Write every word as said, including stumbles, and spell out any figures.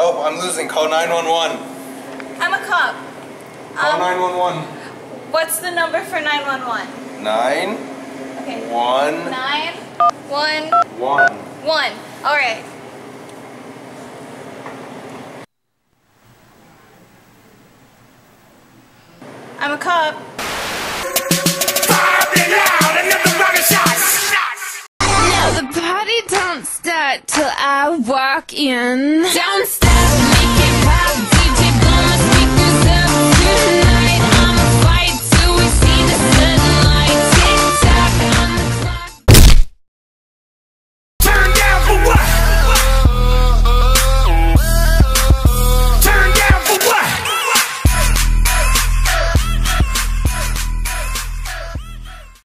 Help, I'm losing. Call nine one one. I'm a cop. Call um, nine one one. What's the number for nine one one? Nine. Okay. One. Nine. One. One. One. All right. I'm a cop. No, the party don't start till I walk in. Don't